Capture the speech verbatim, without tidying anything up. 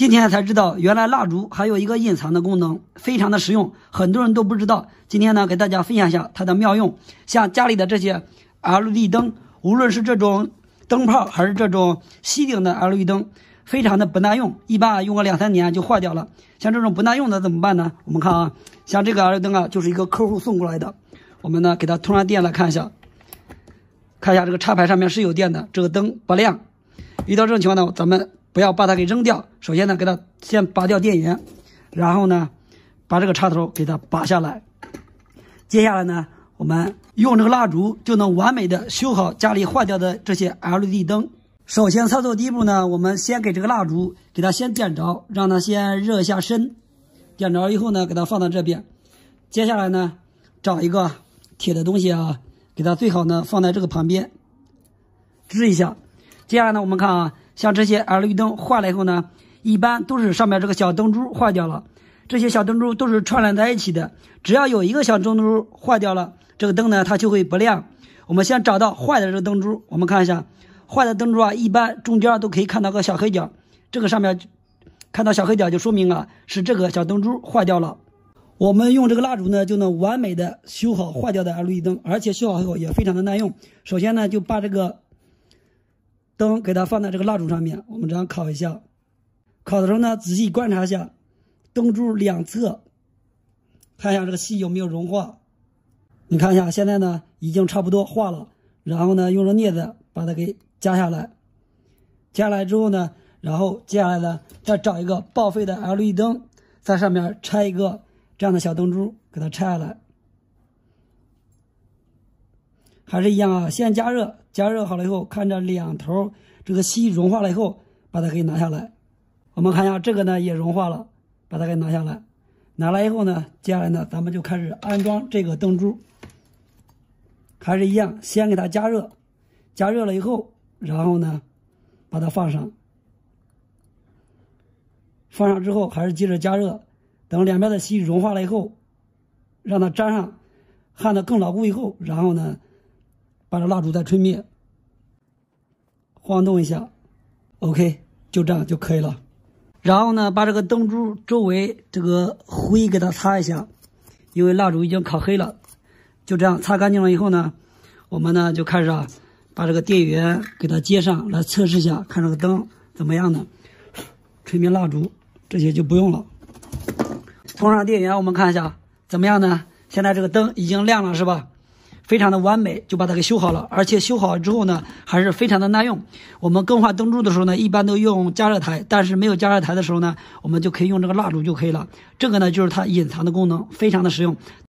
今天才知道，原来蜡烛还有一个隐藏的功能，非常的实用，很多人都不知道。今天呢，给大家分享一下它的妙用。像家里的这些 L E D 灯，无论是这种灯泡还是这种吸顶的 L E D 灯，非常的不耐用，一般用个两三年就坏掉了。像这种不耐用的怎么办呢？我们看啊，像这个 L E D 灯啊，就是一个客户送过来的，我们呢给它通上电来看一下，看一下这个插排上面是有电的，这个灯不亮。遇到这种情况呢，咱们不要把它给扔掉，首先呢，给它先拔掉电源，然后呢，把这个插头给它拔下来。接下来呢，我们用这个蜡烛就能完美的修好家里坏掉的这些 L E D 灯。首先操作第一步呢，我们先给这个蜡烛给它先点着，让它先热一下身。点着以后呢，给它放到这边。接下来呢，找一个铁的东西啊，给它最好呢放在这个旁边，支一下。接下来呢，我们看啊，像这些 L E D 灯坏了以后呢，一般都是上面这个小灯珠坏掉了。这些小灯珠都是串联在一起的，只要有一个小灯珠坏掉了，这个灯呢它就会不亮。我们先找到坏的这个灯珠，我们看一下，坏的灯珠啊，一般中间都可以看到个小黑点，这个上面看到小黑点就说明啊是这个小灯珠坏掉了。我们用这个蜡烛呢，就能完美的修好坏掉的 L E D 灯，而且修好以后也非常的耐用。首先呢，就把这个灯给它放在这个蜡烛上面，我们这样烤一下。烤的时候呢，仔细观察一下灯珠两侧，看一下这个锡有没有融化。你看一下，现在呢已经差不多化了。然后呢，用着镊子把它给夹下来。夹下来之后呢，然后接下来呢，再找一个报废的 L E D 灯，在上面拆一个这样的小灯珠，给它拆下来。还是一样啊，先加热，加热好了以后，看着两头这个锡融化了以后，把它给拿下来。我们看一下这个呢也融化了，把它给拿下来。拿来以后呢，接下来呢，咱们就开始安装这个灯珠。还是一样，先给它加热，加热了以后，然后呢，把它放上。放上之后还是接着加热，等两边的锡融化了以后，让它粘上，焊得更牢固以后，然后呢，把这蜡烛再吹灭，晃动一下 ，OK， 就这样就可以了。然后呢，把这个灯珠周围这个灰给它擦一下，因为蜡烛已经烤黑了。就这样擦干净了以后呢，我们呢就开始啊，把这个电源给它接上来测试一下，看这个灯怎么样呢？吹灭蜡烛这些就不用了。通上电源，我们看一下怎么样呢？现在这个灯已经亮了，是吧？非常的完美，就把它给修好了，而且修好之后呢，还是非常的耐用。我们更换灯珠的时候呢，一般都用加热台，但是没有加热台的时候呢，我们就可以用这个蜡烛就可以了。这个呢，就是它隐藏的功能，非常的实用。